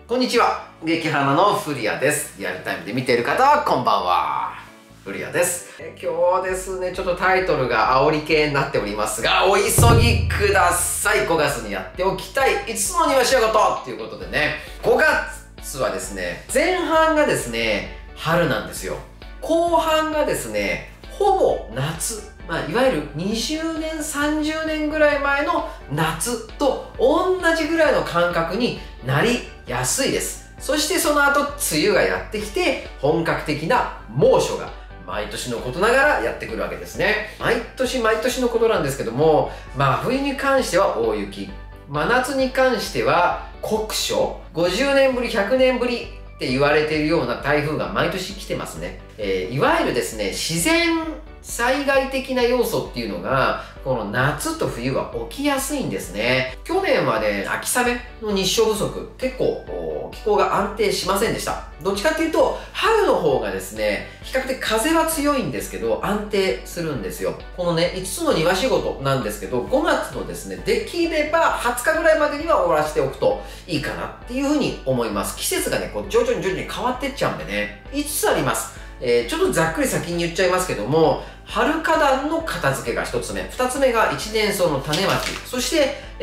こんにちは、激花の古谷です。リアルタイムで見ている方はこんばんは、古谷です。今日ですね、ちょっとタイトルが煽り系になっておりますが、お急ぎください。5月にやっておきたい5つの庭仕事ということでね、5月はですね、前半がですね、春なんですよ。後半がですね、ほぼ夏。いわゆる20年、30年ぐらい前の夏と同じぐらいの感覚になりやすいです。そしてその後、梅雨がやってきて、本格的な猛暑が毎年のことながらやってくるわけですね。毎年毎年のことなんですけども、冬に関しては大雪。真夏に関しては酷暑。50年ぶり、100年ぶりって言われているような台風が毎年来てますね。いわゆるですね、自然災害的な要素っていうのが、この夏と冬は起きやすいんですね。去年はね、秋雨の日照不足、結構気候が安定しませんでした。どっちかっていうと、春の方がですね、比較的風は強いんですけど、安定するんですよ。このね、5つの庭仕事なんですけど、5月のですね、できれば20日ぐらいまでには終わらせておくといいかなっていうふうに思います。季節がね、徐々に変わってっちゃうんでね、5つあります。ちょっとざっくり先に言っちゃいますけども、春花壇の片付けが1つ目、2つ目が一年草の種まき、そして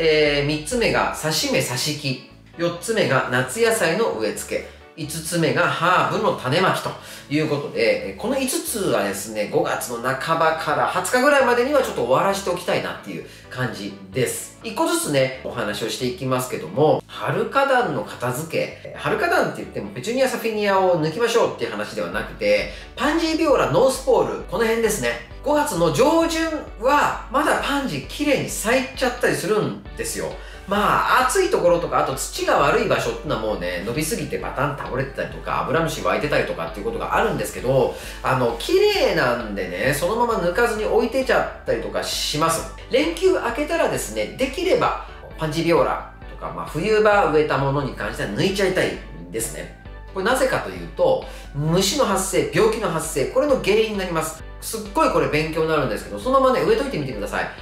、3つ目が挿し目挿し木、4つ目が夏野菜の植え付け、5つ目がハーブの種まきということで、この5つはですね、5月の半ばから20日ぐらいまでにはちょっと終わらせておきたいなっていう感じです。1個ずつね、お話をしていきますけども、春花壇の片付け。春花壇って言ってもペチュニア、サフィニアを抜きましょうっていう話ではなくて、パンジービオラ、ノースポール、この辺ですね。5月の上旬はまだパンジー綺麗に咲いちゃったりするんですよ。暑いところとか、あと土が悪い場所ってのはもうね、伸びすぎてバタン倒れてたりとか、アブラムシ湧いてたりとかっていうことがあるんですけど、綺麗なんでね、そのまま抜かずに置いてちゃったりとかします。連休明けたらですね、できれば、パンジービオラとか、冬場植えたものに関しては抜いちゃいたいんですね。これなぜかというと、虫の発生、病気の発生、これの原因になります。すっごいこれ勉強になるんですけど、そのままね、植えといてみてください。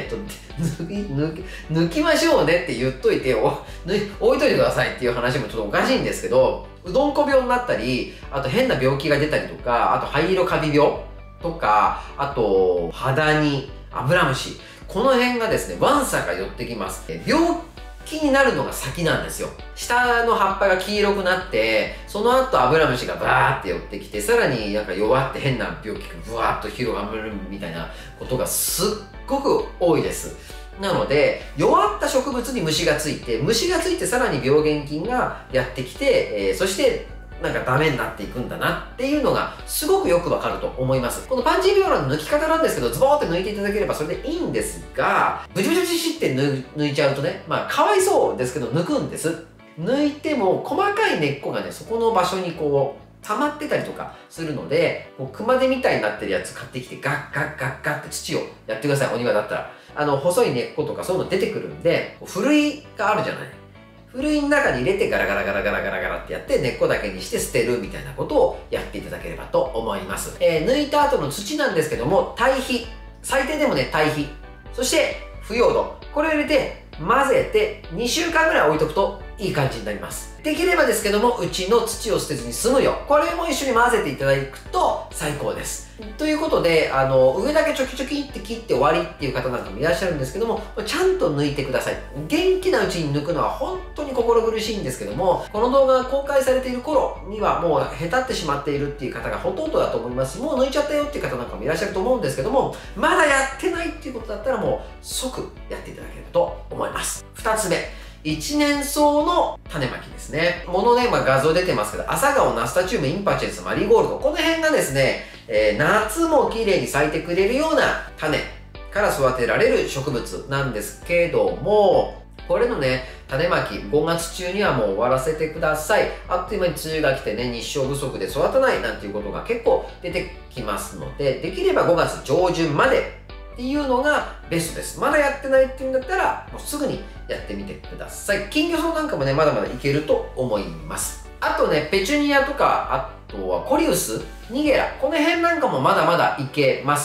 抜きましょうねって言っといて、置いといてくださいっていう話もちょっとおかしいんですけど、うどんこ病になったり、あと変な病気が出たりとか、あと灰色カビ病とか、あと肌にアブラムシ。この辺がですね、ワンサが寄ってきます。病気になるのが先なんですよ。下の葉っぱが黄色くなって、その後アブラムシがバーって寄ってきて、さらに弱って変な病気がブワーっと広がるみたいなことがすっごく多いです。なので、弱った植物に虫がついてさらに病原菌がやってきて、そしてダメになっていくんだなっていうのがすごくよくわかると思います。このパンジービオラの抜き方なんですけど、ズボーって抜いていただければそれでいいんですが、ブチブチブチって抜いちゃうとね、かわいそうですけど抜くんです。抜いても細かい根っこがね、そこの場所に溜まってたりとかするので、熊手みたいになってるやつ買ってきてガッガッガッガッって土をやってください、お庭だったら。細い根っことかそういうの出てくるんで、ふるいがあるじゃない。ふるいの中に入れてガラガラガラガラガラガラってやって根っこだけにして捨てるみたいなことをやっていただければと思います。抜いた後の土なんですけども、堆肥。最低でもね、堆肥。そして、腐葉土。これを入れて、混ぜて、2週間ぐらい置いとくといい感じになります。できればですけども、うちの土を捨てずに済むよ。これも一緒に混ぜていただくと最高です。ということで、上だけチョキチョキって切って終わりっていう方なんかもいらっしゃるんですけども、ちゃんと抜いてください。元気なうちに抜くのは本当に心苦しいんですけども、この動画が公開されている頃にはもうへたってしまっているっていう方がほとんどだと思いますし、もう抜いちゃったよっていう方なんかもいらっしゃると思うんですけども、まだやってないっていうことだったらもう即やっていただければと思います。2つ目。一年草の種まきですね。画像出てますけど、朝顔、ナスタチウム、インパチェンス、マリーゴールド。この辺がですね、夏も綺麗に咲いてくれるような種から育てられる植物なんですけども、これのね、種まき、5月中にはもう終わらせてください。あっという間に梅雨が来てね、日照不足で育たないなんていうことが結構出てきますので、できれば5月上旬までっていうのがベストです。まだやってないっていうんだったら、もうすぐにやってみてください。金魚草なんかもね、まだまだいけると思います。あとね、ペチュニアとか、あとはコリウス、ニゲラ、この辺なんかもまだまだいけます。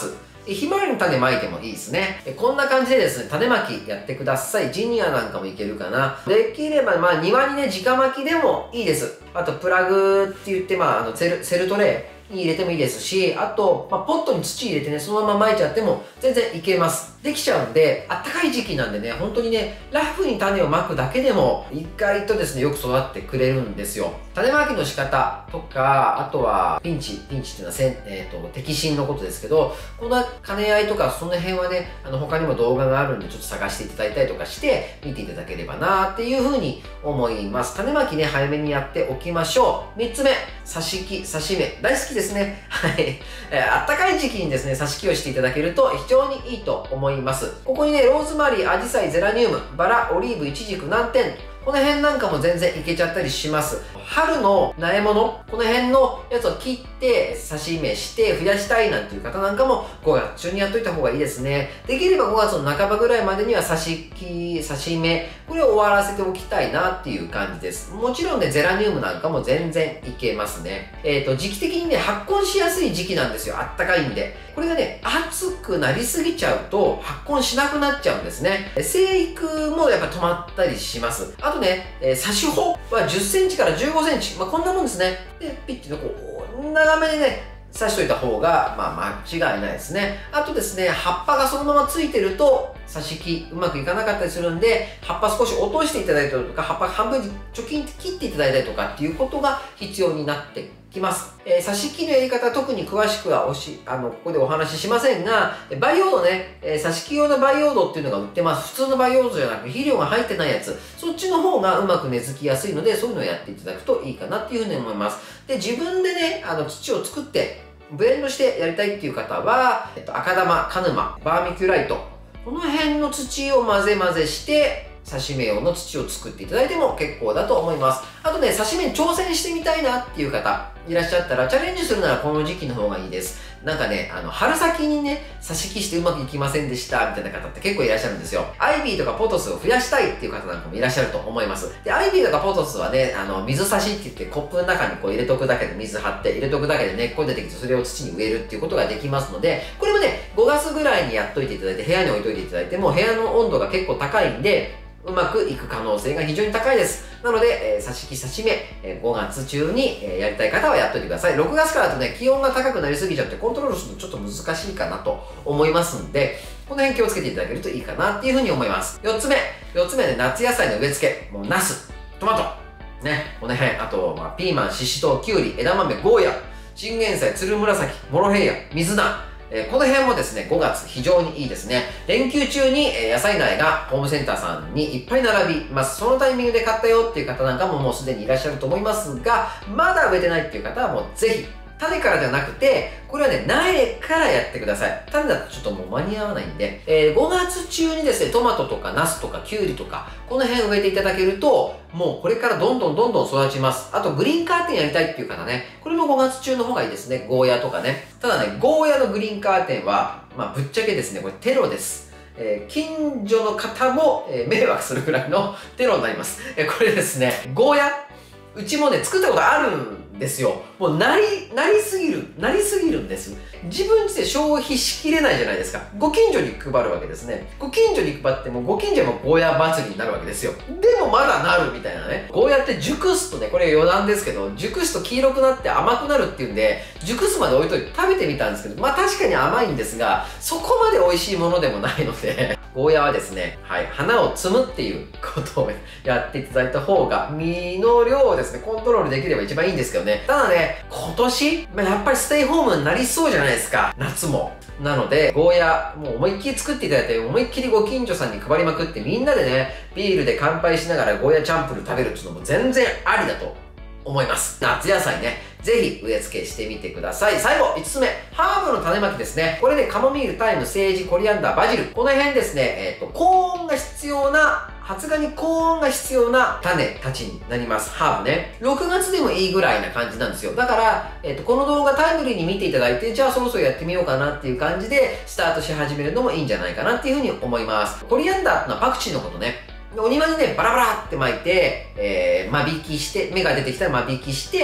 ひまわりの種まいてもいいですね。こんな感じでですね、種まきやってください。ジニアなんかもいけるかな。できれば、庭にね、直まきでもいいです。あと、プラグって言って、セルトレーに入れてもいいですし、あと、ポットに土入れてね、そのまま撒いちゃっても全然いけます。できちゃうんで、あったかい時期なんでね、本当にね、ラフに種をまくだけでも、意外とですね、よく育ってくれるんですよ。種まきの仕方とか、あとは、ピンチっていうのは摘心のことですけど、こんな兼ね合いとか、その辺はね、他にも動画があるんで、ちょっと探していただいたりとかして、見ていただければなっていうふうに思います。種まきね、早めにやっておきましょう。3つ目、挿し木、挿し芽。大好きですね。はい。あったかい時期にですね、挿し木をしていただけると非常にいいと思います。ここにね、ローズマリー、アジサイ、ゼラニウム、バラ、オリーブ、イチジク、南天。この辺なんかも全然いけちゃったりします。春の苗物、この辺のやつを切って刺し芽して増やしたいなんていう方なんかも5月中にやっといた方がいいですね。できれば5月の半ばぐらいまでには刺し芽、これを終わらせておきたいなっていう感じです。もちろんね、ゼラニウムなんかも全然いけますね。時期的にね、発根しやすい時期なんですよ。あったかいんで。これがね、暑くなりすぎちゃうと発根しなくなっちゃうんですね。生育もやっぱ止まったりします。あとね、刺し穂は10センチから15センチ。こんなもんですね。で、ピッてこう、長めでね、刺しといた方が、間違いないですね。あとですね、葉っぱがそのままついてると、挿し木うまくいかなかったりするんで、葉っぱ少し落としていただいたりとか、葉っぱ半分にチョキンって切っていただいたりとかっていうことが必要になってきます。挿し木のやり方、特に詳しくはここでお話ししませんが、培養土ね、挿し木用の培養土っていうのが売ってます。普通の培養土じゃなく肥料が入ってないやつ、そっちの方がうまく根付きやすいので、そういうのをやっていただくといいかなっていうふうに思います。で、自分でね、土を作って、ブレンドしてやりたいっていう方は、赤玉、カヌマ、バーミキュライト、この辺の土を混ぜ混ぜして、刺し芽用の土を作っていただいても結構だと思います。あとね、刺し芽に挑戦してみたいなっていう方いらっしゃったら、チャレンジするならこの時期の方がいいです。なんかね、春先にね、刺し木してうまくいきませんでした、みたいな方って結構いらっしゃるんですよ。アイビーとかポトスを増やしたいっていう方なんかもいらっしゃると思います。で、アイビーとかポトスはね、水差しって言ってコップの中にこう入れとくだけで水張って、入れとくだけで根っこ出てきて、それを土に植えるっていうことができますので、これもね、5月ぐらいにやっといていただいて、部屋に置いといていただいても、部屋の温度が結構高いんで、うまくいく可能性が非常に高いです。なので、挿し木、挿し芽、5月中にやりたい方はやっといてください。6月からだとね、気温が高くなりすぎちゃってコントロールするのちょっと難しいかなと思いますんで、この辺気をつけていただけるといいかなっていうふうに思います。4つ目で夏野菜の植え付け。もうナス、トマト、ね、この辺、あと、ピーマン、シシトウ、キュウリ、枝豆、ゴーヤ、チンゲン菜、ツルムラサキ、モロヘイヤ、水菜、この辺もですね、5月非常にいいですね。連休中に野菜苗がホームセンターさんにいっぱい並びます。そのタイミングで買ったよっていう方なんかももうすでにいらっしゃると思いますが、まだ植えてないっていう方はもうぜひ、種からではなくて、これはね、苗からやってください。種だとちょっともう間に合わないんで、5月中にですね、トマトとかナスとかキュウリとか、この辺植えていただけると、もうこれからどんどん育ちます。あと、グリーンカーテンやりたいっていう方ね、これも5月中の方がいいですね。ゴーヤとかね。ただね、ゴーヤのグリーンカーテンは、ぶっちゃけですね、これテロです。近所の方も、迷惑するぐらいのテロになります。これですね、ゴーヤ、うちもね、作ったことあるんですよ。もうなりすぎるんです。自分家で消費しきれないじゃないですか。ご近所に配るわけですね。ご近所に配っても、ご近所もゴーヤ祭りになるわけですよ。でもまだなるみたいなね。ゴーヤって熟すとね、これ余談ですけど、熟すと黄色くなって甘くなるっていうんで、熟すまで置いといて食べてみたんですけど、確かに甘いんですが、そこまで美味しいものでもないので、ゴーヤはですね、はい、花を摘むっていうことをやっていただいた方が、実の量をですね、コントロールできれば一番いいんですけどね。ただね、今年、やっぱりステイホームになりそうじゃないですか。夏も。なので、ゴーヤ、もう思いっきり作っていただいて、思いっきりご近所さんに配りまくって、みんなでね、ビールで乾杯しながらゴーヤチャンプル食べるっていうのも全然ありだと思います。夏野菜ね、ぜひ植え付けしてみてください。最後、5つ目、ハーブの種まきですね。これね、カモミール、タイム、セージ、コリアンダー、バジル。この辺ですね、高温が必要な、発芽に高温が必要な種たちになります。ハーブね。6月でもいいぐらいな感じなんですよ。だから、この動画タイムリーに見ていただいて、じゃあそろそろやってみようかなっていう感じで、スタートし始めるのもいいんじゃないかなっていうふうに思います。コリアンダーってのはパクチーのことね。 お庭にね、バラバラって巻いて、間引きして、芽が出てきたら間引きして、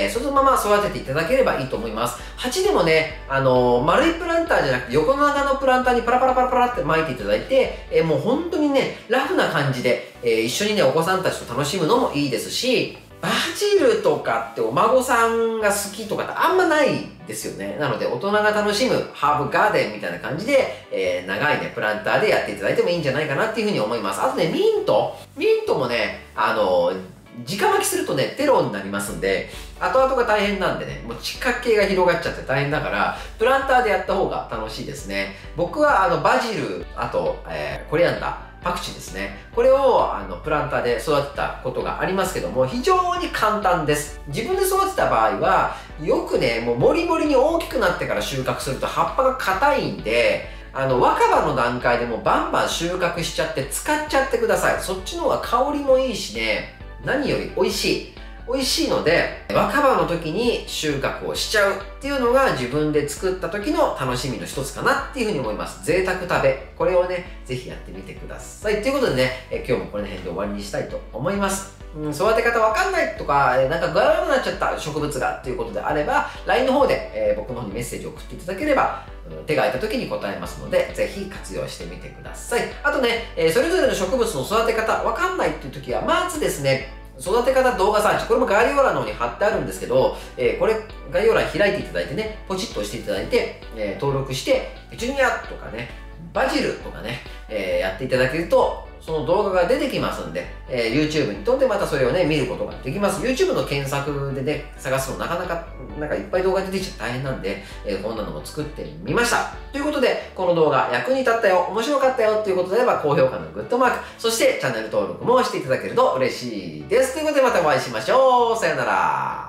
そのまま育てていただければいいと思います。鉢でもね、丸いプランターじゃなくて横長のプランターにパラパラパラパラって巻いていただいて、もう本当にね、ラフな感じで、一緒にね、お子さんたちと楽しむのもいいですし、バジルとかってお孫さんが好きとかってあんまないですよね。なので大人が楽しむハーブガーデンみたいな感じで、長いね、プランターでやっていただいてもいいんじゃないかなっていうふうに思います。あとね、ミントもね、直巻きするとね、テロになりますんで、後々が大変なんでね、もう地下系が広がっちゃって大変だから、プランターでやった方が楽しいですね。僕はバジル、あと、コリアンダー、パクチーですね。これをプランターで育てたことがありますけども、非常に簡単です。自分で育てた場合は、よくね、もうモリモリに大きくなってから収穫すると葉っぱが硬いんで、若葉の段階でもうバンバン収穫しちゃって使っちゃってください。そっちの方が香りもいいしね、何より美味しい。美味しいので、若葉の時に収穫をしちゃうっていうのが自分で作った時の楽しみの一つかなっていうふうに思います。贅沢食べ。これをね、ぜひやってみてください。ということでね、今日もこの辺で終わりにしたいと思います。育て方わかんないとか、なんかガラガラになっちゃった植物がっていうことであれば、LINE の方で、僕の方にメッセージを送っていただければ、手が空いた時に答えますので、ぜひ活用してみてください。あとね、それぞれの植物の育て方わかんないっていう時は、まずですね、育て方動画サーチ。これも概要欄の方に貼ってあるんですけど、これ、概要欄開いていただいてね、ポチッと押していただいて、登録して、ペチュニアとかね、バジルとかね、やっていただけると、その動画が出てきますんで、YouTube に飛んでまたそれをね、見ることができます。YouTube の検索でね、探すのなかなか、なんかいっぱい動画出てきちゃって大変なんで、こんなのも作ってみました。ということで、この動画役に立ったよ、面白かったよということであれば、高評価のグッドマーク、そしてチャンネル登録もしていただけると嬉しいです。ということでまたお会いしましょう。さよなら。